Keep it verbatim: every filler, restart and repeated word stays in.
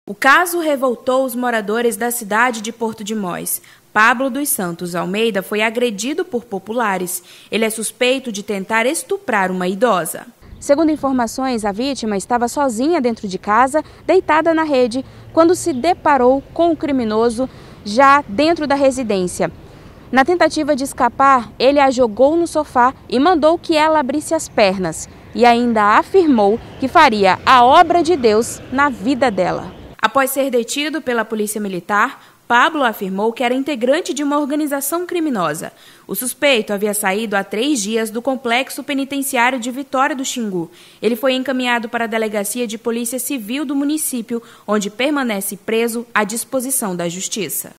O caso revoltou os moradores da cidade de Porto de Mós. Pablo dos Santos Almeida foi agredido por populares. Ele é suspeito de tentar estuprar uma idosa. Segundo informações, a vítima estava sozinha dentro de casa, deitada na rede, quando se deparou com o criminoso já dentro da residência. Na tentativa de escapar, ele a jogou no sofá e mandou que ela abrisse as pernas. E ainda afirmou que faria a obra de Deus na vida dela. Após ser detido pela polícia militar, Pablo afirmou que era integrante de uma organização criminosa. O suspeito havia saído há três dias do complexo penitenciário de Vitória do Xingu. Ele foi encaminhado para a Delegacia de Polícia Civil do município, onde permanece preso à disposição da Justiça.